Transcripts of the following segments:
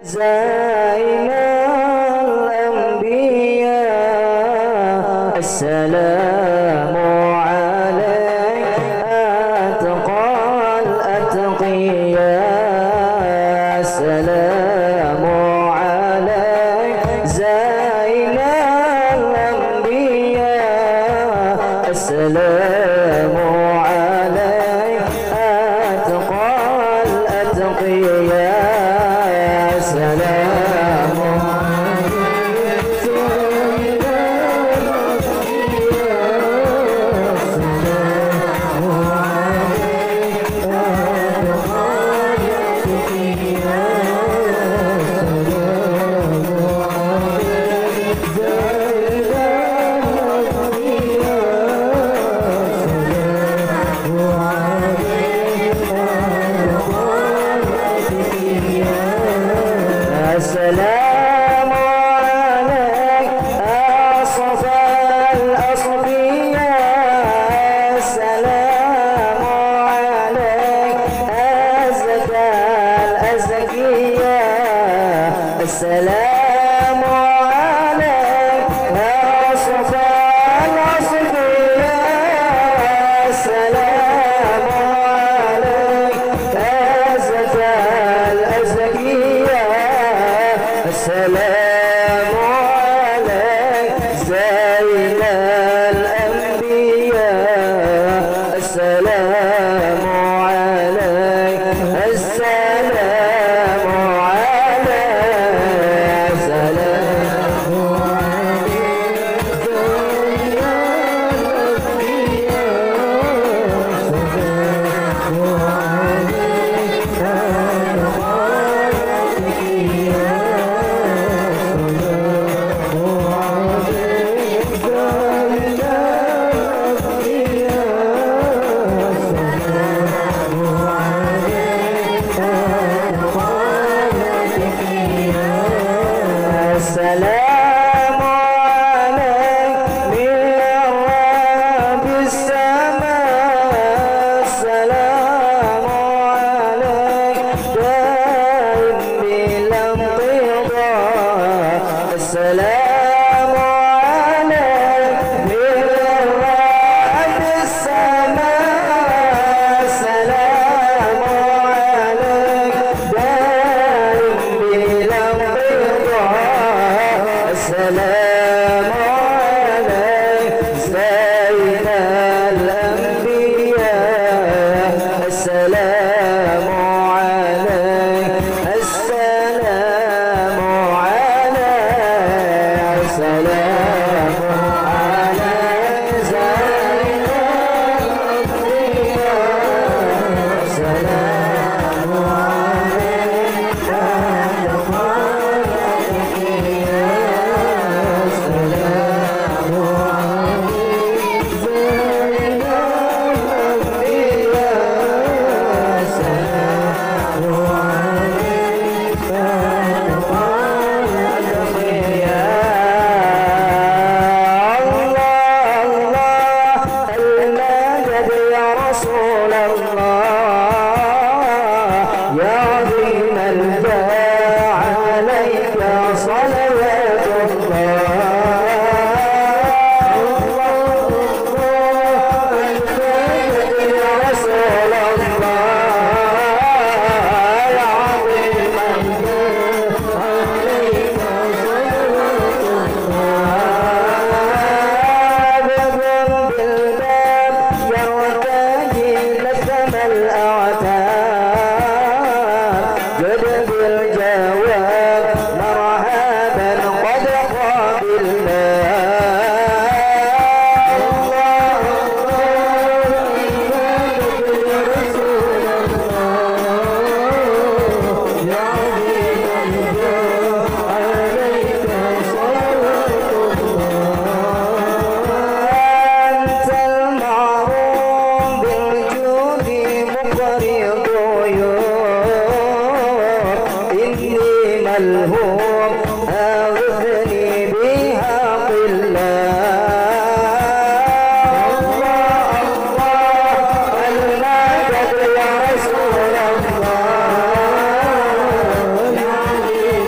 زين الأنبياء السلام عليك أتقى الأتقياء السلام عليك زين الأنبياء السلام عليك أتقى الأتقياء السلام عليك أصفى الأصفياء السلام عليك أزكى الأزكياء السلام عليك أصفى الأصفياء السلام عليك أزكى الأزكياء السلام عليك زين الأنبياء السلام عليك السلام عليك السلام السلام عليك من رب السماء السلام عليك دائم بلا انقضاء السلام عليك من رب السماء السلام عليك دائم بلا انقضاء السلام عليك زين الأنبياء السلام عليك السلام عليك السلام عليك زين الأنبياء السلام عليك رسول الله يا عظيم الجاه عليك صلوات الله يا رسول الله يا عظيم الجاه عليك صلوات الله بذنب الباب يرتجي لثم الأعتاب جد بالجواب مرحبا قد قابلنا الله يا رسول الله يا عظيم الجاه عليك صلوات الله أنت المعروف بالجود مقري الضيوف إني ملهوم أغثني بها قلة الله المدد يا رسول الله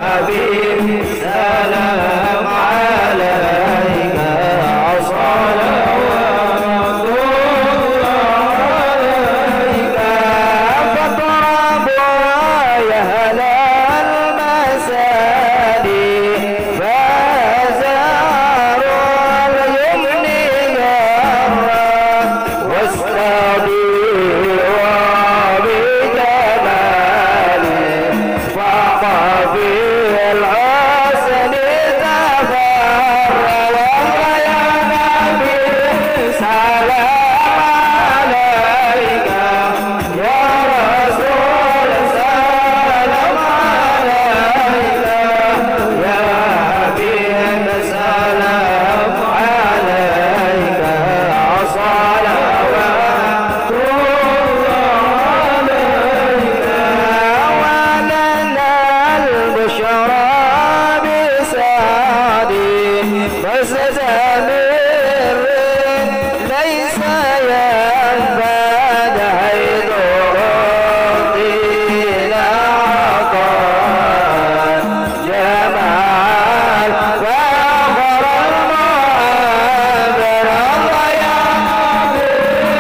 حبيبي سلام عليك صلوات الله عليك فاضربوا يا أهل المساجد فزاروا اليمن يرى واستضيعوا بجماله فاق في الحسن تفرد يا نبي سلام عليك يا رسول سلام عليك يا حبيب سلام عليك صلوات الله عليك ولنا البشرى بسعدي فستمر ليس ينفد حيث رضينا عطاء جمال فأخر المعابر الله يا نبي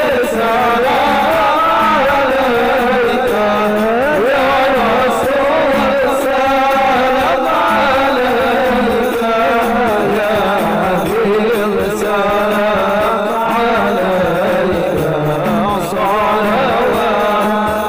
سلام عليك يا رسول سلام عليك يا حبيب سلام عليك صلوات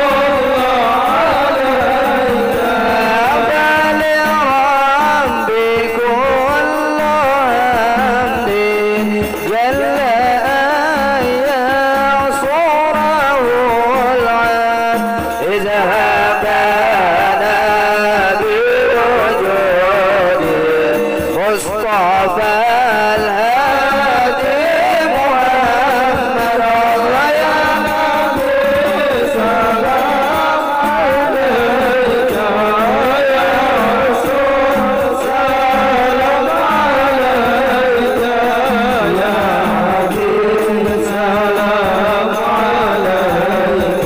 الله عليك فلربكم الحمد جل أن يعصره العام إذا هبنا بوجود مصطفى الهادي محمد الله يا نبي سلام عليك يا رسول سلام عليك يا حبيب سلام عليك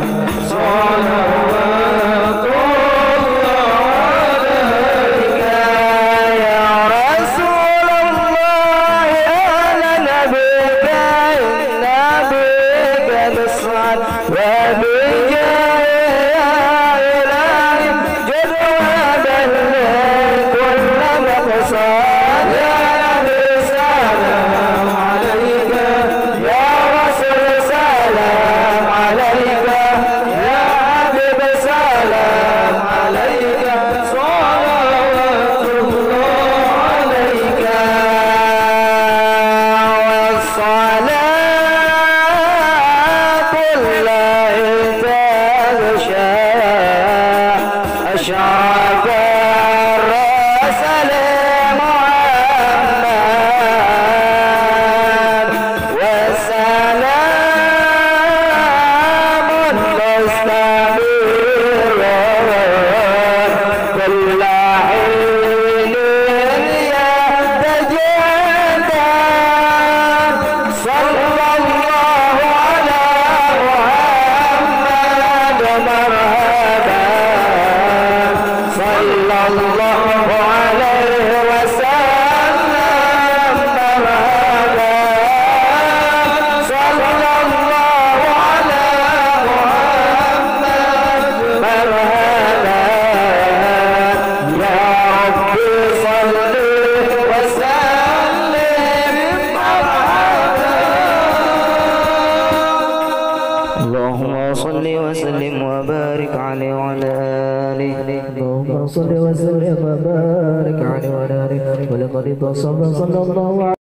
صلوات الله عليك يا رسول الله أهلا بك إن بك نصعد وبك يا إلهي جدوى كل مقصد يا نبي سلام عليك يا رسول سلام عليك يا حبيب سلام عليك صلوات الله عليك والصلاة الله تغشى أشرف الرسل محمد والسلام مستمر كل حين يتجدد صلى الله على محمد مرحبا صلى الله عليه وسلم مرحبا صلى الله على محمد مرحبا يا ربي صل وسلم مرحبا اللهم صل وسلم وبارك عليه وعلى آله اللهم صل وسلم وبارك عليه وعلى آله ولقد تصب صلى الله عليه